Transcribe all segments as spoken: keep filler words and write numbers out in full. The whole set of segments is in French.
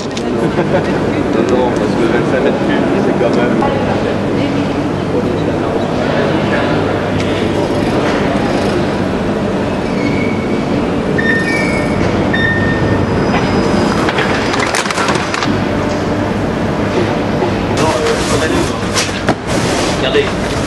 Non, non, parce que vingt-cinq mètres cubes, c'est quand même... Regardez.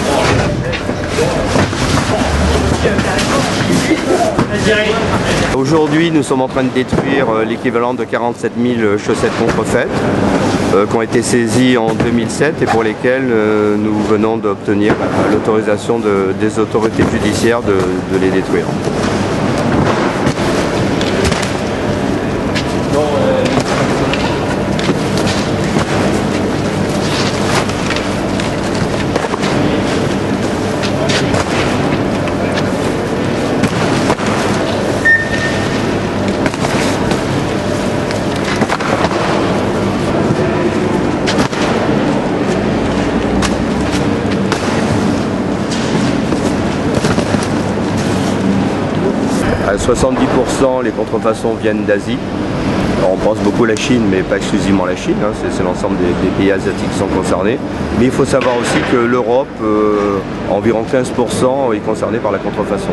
Aujourd'hui, nous sommes en train de détruire l'équivalent de quarante-sept mille chaussettes contrefaites euh, qui ont été saisies en deux mille sept et pour lesquelles euh, nous venons d'obtenir l'autorisation de, des autorités judiciaires de, de les détruire. À soixante-dix pour cent les contrefaçons viennent d'Asie. On pense beaucoup à la Chine, mais pas exclusivement la Chine, hein, c'est l'ensemble des, des pays asiatiques qui sont concernés. Mais il faut savoir aussi que l'Europe, euh, environ quinze pour cent, est concernée par la contrefaçon.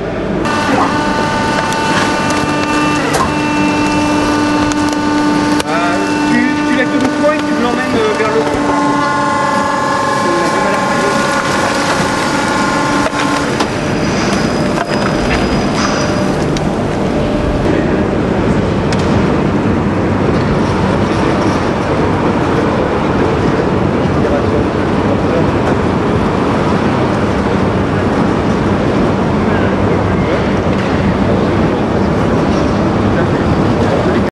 Euh, tu, tu lèves le mouvement et tu me l'emmènes vers le fond.